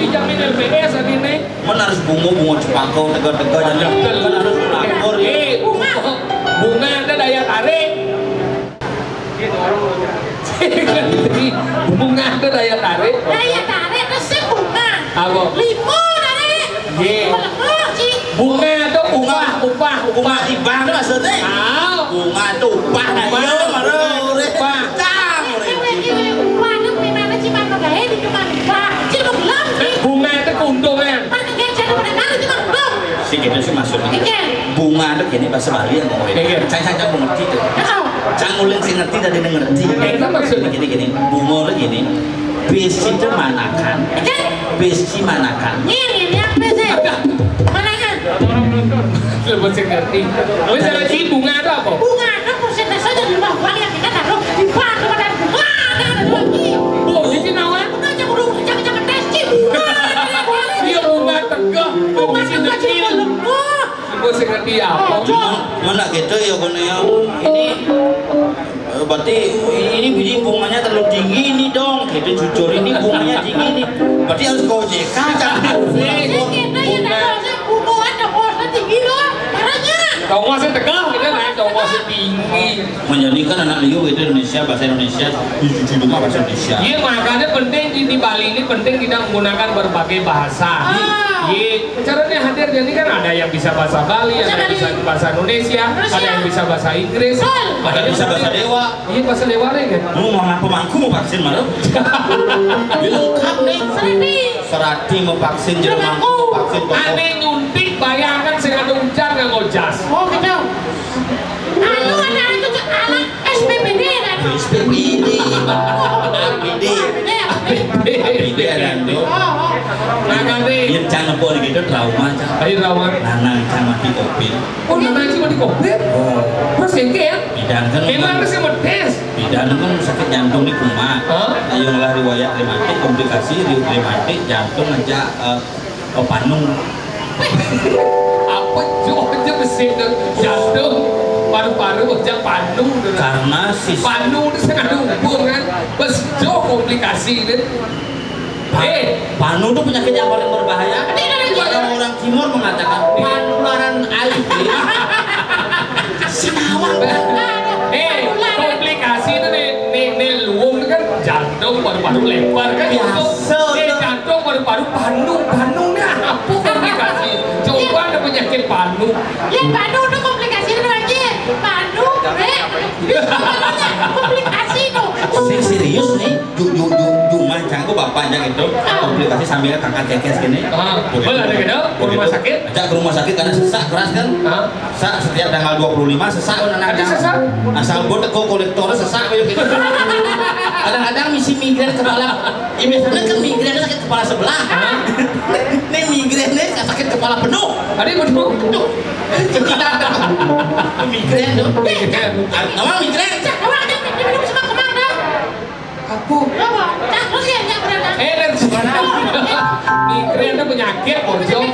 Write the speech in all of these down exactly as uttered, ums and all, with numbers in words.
dijamin L P S tadi nih. Mana harus bunga bunga cepakau tegak-tegak jangan kan harus lapor ya. Eh, bunga. Bunga ada daya tarik. Bunga ada daya tarik. Daya tarik itu sih bunga. Apa? Limo tarik. Ye. Bunga itu upah, upah, Bunga di bank itu maksudnya. Ah, Bunga itu upah nah iya marah. upah. Bunga itu keuntungan. Si gitu sih maksudnya. Bunga itu gini bahasa Bali yang ngomongin. Saya saya mengerti tuh. Jangan ulang sih ngerti dari ngerti. Itu maksudnya Gini gini. Bunga itu gini. Besi itu manakan. Besi manakan. Lebih ngerti. Wes lagi bunga itu apa? Bunga itu persentase dari bawah yang kita taruh di bank kepada bunga ada lagi. Oh, di sini nawan. Bunga jangan dulu jangan jangan tes cip. Iya bunga tegak. Bunga juga cip lembut. Bos ngerti apa? Mana gitu ya kono ya. Ini eh, berarti ini biji bunganya terlalu tinggi nih dong. Gitu jujur ini bunganya tinggi nih. Berarti harus kau jeka jangan. Kau masih tegak, kita naik kau masih tinggi. Menjadikan anak liu itu Indonesia bahasa Indonesia jujur rumah bahasa Indonesia. Iya makanya penting di, di Bali ini penting kita menggunakan berbagai bahasa. Iya, caranya hadir jadi kan ada yang bisa bahasa Bali, ada yang bisa bahasa Indonesia, ada yang bisa bahasa Inggris, Ada yang bisa bahasa Dewa. Iya bahasa Dewa nih kan. Mau mau pemangku mau vaksin malu. Lengkap nih. Serati mau vaksin jadi mangku mau vaksin. Aneh nyuntik bayangkan saya ada ujar nggak ngojas. Oh gitu. Anu anak itu anak S P B D kan. S P B D. A B D. A B D ada ndo. Nah nanti. Yang jangan boleh gitu trauma. Ayo rawan. Nanang sama di kopi. Oh nanti cuma di kopi. Oh. Terus yang kayak. Bidang kan. Memang harus yang tes. Bidang kan sakit jantung di rumah. Ayo ngelah riwayat rematik komplikasi rematik jantung aja oh panung. Apa juga aja mesin jantung paru-paru aja panung Karena si panung itu sangat umur kan bes jauh komplikasi kan. Eh, panu itu penyakit yang paling berbahaya. Kalau orang timur mengatakan penularan A I V. Sinawang. eh komplikasi itu nih nih nih luung itu kan jantung paru-paru lebar kan itu. Eh jantung paru-paru panung panungnya apa komplikasi? Coba ada penyakit panung. Ya Pandu itu komplikasi itu lagi. Pandu, eh, komplikasi itu. Si serius nih, ju ju ju ju mancang aku bapak aja gitu. Komplikasi sambil kakak cekes gini. Ah, boleh ada gitu? Ke rumah sakit? Ajak ke rumah sakit karena sesak keras kan. Ah. Sesak setiap tanggal dua puluh lima sesak kan anak Ada sesak? Asal gue teko kolektor sesak kayak gitu. Kadang-kadang misi migrain kepala. Ya misalnya kan migrain sakit kepala sebelah. Nih migrainnya sakit kepala penuh. Ada yang berdua? Tuh. Migrain tuh. Nama migrain. Kamu ada minum sama kemana? Aku. Apa? Terus ya yang berada. Eh, dan sekarang migrain itu penyakit, bojong.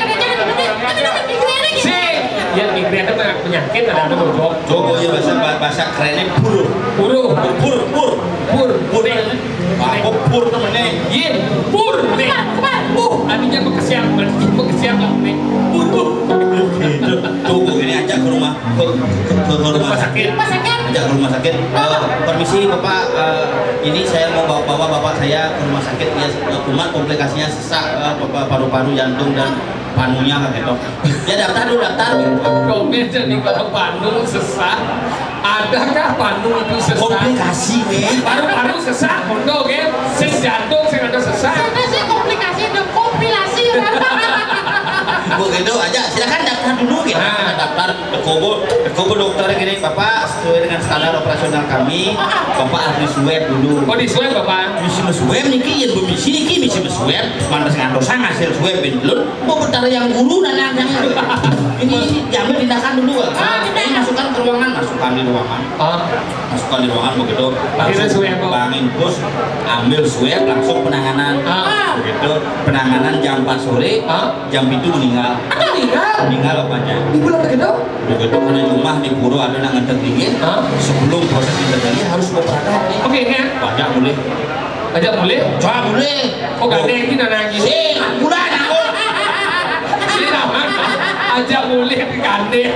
Si, ya migrain itu penyakit, ada ada bojong. Jogo ya bahasa bahasa kerennya pur. Puru, Pur pur. pur, Pur. Aku pur temennya. Iya, pur, nih. Uh, tadinya bekesiap, bekesiap lah, nih. Pur, pur. Tunggu ini ajak ke rumah ke, ke, ke, ke rumah sakit. Rumah sakit. Ajak ke rumah sakit. Uh, permisi bapak, uh, ini saya mau bawa, bawa bapak saya ke rumah sakit. Ya, cuma komplikasinya sesak uh, paru-paru, jantung dan panunya kan gitu. Ya daftar dulu daftar. Komen jadi kalau Bandung sesak, adakah Bandung itu sesak? Komplikasi nih. Paru-paru sesak, mondok ya. Sing jantung, sing ada sesak. Sana sih komplikasi itu kompilasi. Begitu aja, silakan daftar dulu gitu. Nah. Daftar Kobo, Kobo dokternya gini, Bapak sesuai dengan standar operasional kami, Bapak harus swab dulu. Oh di swab bapak? Misi swab niki yang bemisi niki misi swab, mantas ngantosan hasil swab dulu. Mau bertara yang guru dan yang yang ini diambil tindakan dulu. Ah, ini masukkan ke ruangan, masukkan di ruangan. Ah, Masukkan di ruangan begitu. Akhirnya swab, Pak. Bangin bos, ambil swab langsung penanganan. Ah. Begitu penanganan jam empat sore, Ah. jam itu meninggal. ada meninggal. Meninggal bapaknya. Di bulan begitu? Begitu karena rumah di pura ada yang nganter dingin. Ah. Sebelum proses intervensi harus operasi. Oke ya. Banyak boleh. Ajak mulai. Coba boleh. Oh gandeng kita nangis. Si, bulan aku. Si nama ajak mulai di gandeng.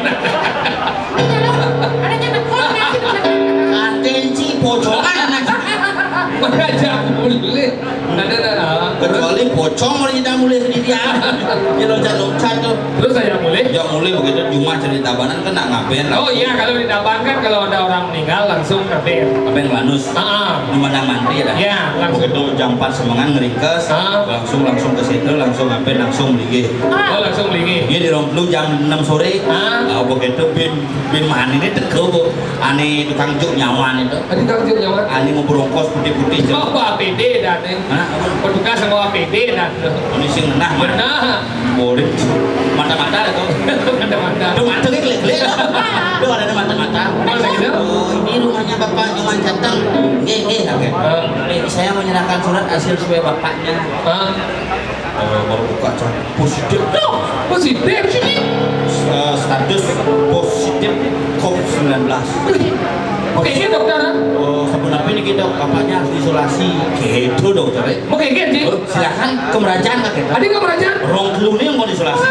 Atensi pocongan anak. Ajak mulai. Ada ada. Kecuali pocong orang tidak mulai sendirian. Dia loncat-loncat tuh. Terus ajak mulai. Ya mulai begitu cuma cerita banan kan nak ngapain? Oh iya kalau di Taban kan kalau ada orang meninggal langsung ngapain? Apa yang lanus? Ah. Memandang mantri ya. Ya langsung. Begitu jam empat semangat ngeringkes, Ah. langsung langsung ke situ langsung ngapain langsung lagi. Oh langsung lagi. Dia di Romplu jam enam sore. Ah. Ah, begitu bin bin man ini teko bu, ane tukang juk nyawan itu. Tadi kang Jung jawab. Ane mau berongkos putih-putih. Oh A P D dan Hah? petugas sama A P D dan Ini sing menah mana? mana? Boleh. Mata-mata ada tuh. Ada-ada. Aduh mata kayak klik-klik. Aduh ada mata-mata. Masa gitu? Oh ini rumahnya bapak Nyoman Jateng. Nggih nggih oke. Eh, saya menyerahkan surat hasil supaya bapaknya. Ah. Eh, baru buka cak positif. Positif sini. Eh, status positif covid sembilan belas. Oke, ini dokter. Oh, sebenarnya ini kita bapaknya harus isolasi. Gitu dokter. Oke, gitu. Oh, silakan ke Merajaan kak kita. Tadi kamu raja? Rong telur ini yang mau diisolasi.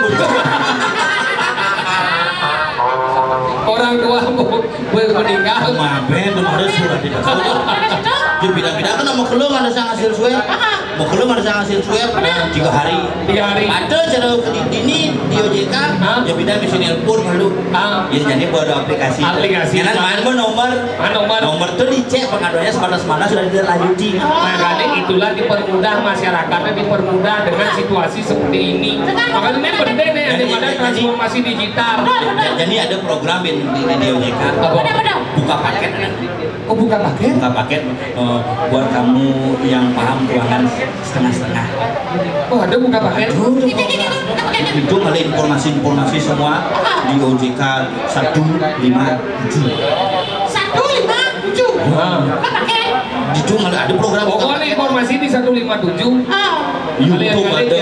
Orang tua mau meninggal. Maben, tuh ada surat tidak surat. Dia bilang-bilang kan mau keluar ada sang hasil swab. Mau keluar ada sang hasil swab tiga hari. Tiga hari. Ada cara di ini di O J K. Ya bilang bisa nelpon lalu. Ah. Jadi jadi buat aplikasi. Aplikasi. Karena mana nomor. Ah, nomor. Nomor tuh dicek pengaduannya sebatas mana sudah dilanjuti. Makanya itulah dipermudah masyarakatnya dipermudah dengan situasi seperti ini. Makanya ini penting nih daripada transformasi digital. Jadi ada program di, di, di O J K. Buka paket. Oh bukan paket? Buka paket uh, buat kamu yang paham keuangan setengah-setengah. Oh ada buka paket? Itu malah informasi-informasi semua di O J K satu lima tujuh. Satu lima tujuh. Pakai. Itu malah ada program. Pokoknya informasi di seratus lima puluh tujuh. Oh. YouTube ada.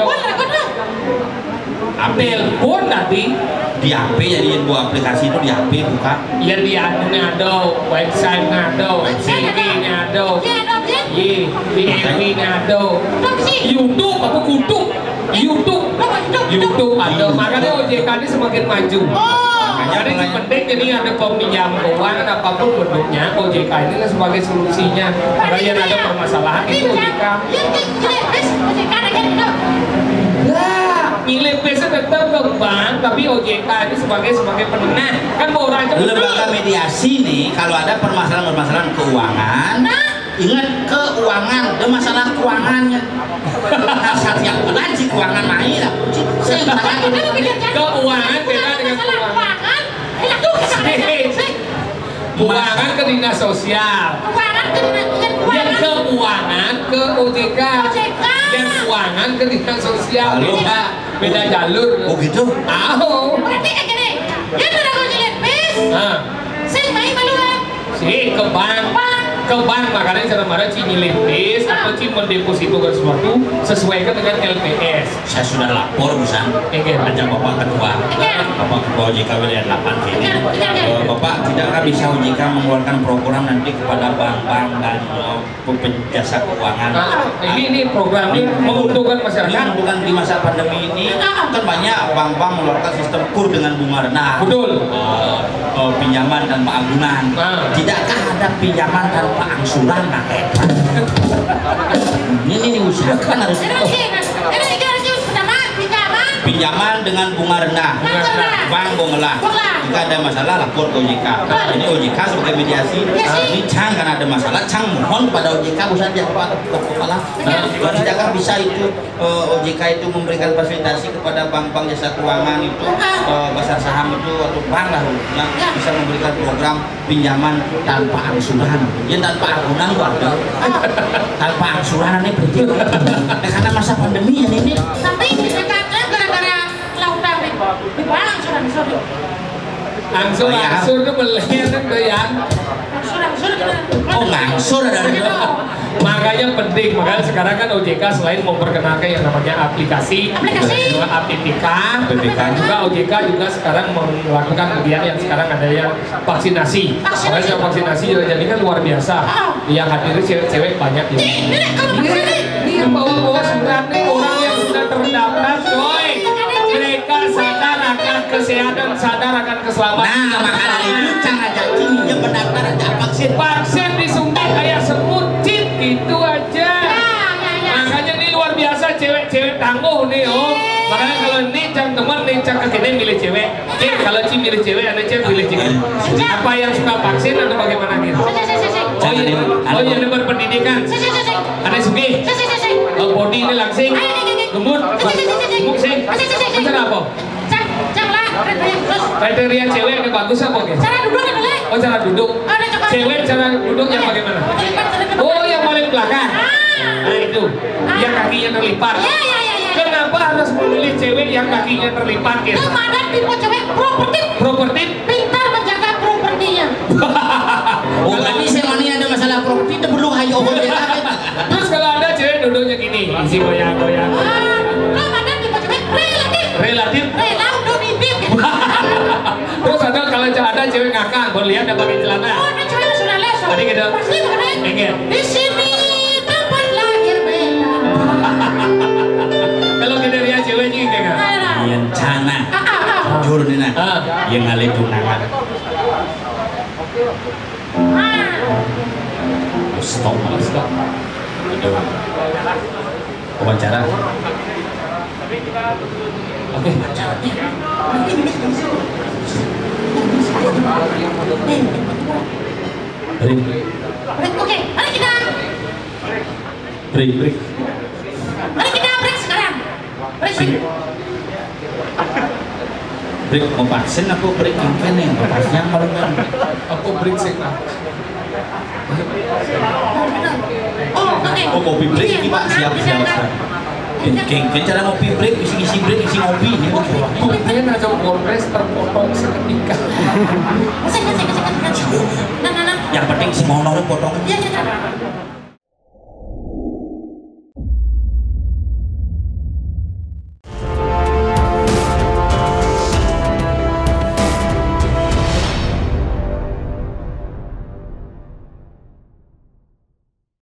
Apel pun nanti Di H P jadi dua aplikasi itu di H P buka. ya di adnya ada, website ada, T V-nya ada, iya, di M V-nya ada, YouTube apa kutuk, YouTube, YouTube ada. Makanya O J K ini semakin maju. Makanya itu penting jadi ada peminjam keuangan apapun bentuknya O J K ini kan sebagai solusinya. Kalau yang ada permasalahan itu O J K. Lah, nilai P S tetap ke bank, tapi O J K ini sebagai sebagai penengah kan mau orang itu Lembaga mediasi nih kalau ada permasalahan-permasalahan keuangan, ingat keuangan, ada masalah keuangannya. Nah, saat yang ngaji keuangan main lah. Saya katakan keuangan beda dengan keuangan. Keuangan ke dinas sosial. Yang keuangan ke O J K. Yang keuangan ke dinas sosial beda beda jalur. Oh gitu? Tahu. Berarti kayak gini. Ya udah aku jelek bis. Nah, Saya main maluan. si ke bank. Ke bank makanya cara marah ci nyilintis atau ci mendepositokan sesuatu sesuaikan dengan L P S. Saya sudah lapor busan. Oke, Ajak Bapak Ketua. Bapak Ketua O J K wilayah delapan sini. Eh, Bapak tidakkah bisa O J K mengeluarkan program nanti kepada bank-bank dan uh, penjasa keuangan? Nah, ini ini program ini menguntungkan masyarakat. Menguntungkan di masa pandemi ini kan banyak bank-bank mengeluarkan sistem kur dengan bunga rendah. Betul. Uh, uh, pinjaman dan pengampunan. Nah. Tidakkah ada pinjaman tanpa angsuran nah hebat. Ini ini usahakan harus pinjaman dengan bunga rendah. Bank bongelah. Jika ada masalah lapor ke O J K. Ini O J K sebagai mediasi. Ini Cang karena ada masalah, Cang mohon kepada O J K bukan dia Pak kepala. Nah, tidakkah bisa itu uh, O J K itu memberikan fasilitasi kepada bank-bank jasa keuangan itu, uh, pasar saham itu atau bank lah yang bisa memberikan program pinjaman tanpa angsuran. Ya tanpa angsuran itu ada. Tanpa angsuran ini penting. Nah, karena masa pandemi ini. Tapi misalkan gara-gara lautan di bawah angsuran sorry. Angsur angsur itu melihat itu ya. Langsung, langsung kita. Oh ngangsur ada itu. Makanya penting, makanya sekarang kan O J K selain memperkenalkan yang namanya aplikasi, Aplikasi. juga A P P K, A P P K. juga O J K juga sekarang melakukan kegiatan yang sekarang ada yang vaksinasi. Vaksinasi. Makanya vaksinasi juga jadi kan luar biasa. Oh. Yang hadir cewek-cewek banyak ya. Nih, Nenek, kamu kesini. Ini yang bawa-bawa surat nih orang yang sudah terdaftar, coy. Mereka sadar akan kesehatan, sadar akan keselamatan. Nah makanya itu cara janjinya pendaftaran vaksin. Vaksin disuntik kayak semut, cip gitu aja. Ya, ya, ya. Makanya ini luar biasa cewek-cewek tangguh nih oh. Makanya kalau ini cang teman nih cang kekini milih cewek. Cik kalau Ci milih cewek, anda Cik milih cewek. Apa yang suka vaksin atau bagaimana gitu? Si, si, si, si. Oh iya, oh iya ada berpendidikan. Si, si, si, si. Ada sugi. Si, si, si, si. Oh, body ini langsing. Ayo, ayo, ayo. Gemut. Si, si, si, si, si. Gemuk sing. Si, si, si, si. Cara apa? Cang, cang lah. Terus. Kriteria cewek yang bagus apa gitu? Cara duduk kan boleh? Oh cara duduk. Ada coba. Cewek cara duduk yang bagaimana? Oh yang paling belakang. Nah itu, yang kakinya terlipat. Ya, ya, ya, ya. Kenapa harus memilih cewek yang kakinya terlipat gitu? Kemana tipe cewek properti? Properti? Pintar menjaga propertinya. Oh berarti semani ada masalah properti itu perlu hayo oh ya. Terus kalau ada cewek duduknya gini, isi goyang-goyang. Ah, kemana tipe cewek relatif? Relatif. Rela udah bibir. Terus ada kalau ada cewek ngakak, boleh lihat ada pakai celana. Oh, ada cewek sudah les. Tadi gitu. Pasti bukan? Ingat. Di sini tempat lahir beda. Kalau kriteria cewek juga kayak nggak? Ayolah. Yang cana Ah, ah, ah. jujur nih nah. Ah. Yang ngalih tunangan. Ah. Stop. Stop. Itu wawancara. Oke. Break, Break, oke, mari kita, break, break. mari kita break sekarang. Break, break. Break mau vaksin aku break yang kene, vaksinnya paling kan. Aku break sih Pak. Oh, oke. Oh kopi break ini Pak, siap siap. siap. Geng, geng cara ngopi break, isi isi break, isi ngopi ini oke. Mungkin aja Polres terpotong seketika. Kasih, kasih, kasih, kasih. Nah, nah, nah. Yang penting si mau nongol potong. Ya, ya, ya.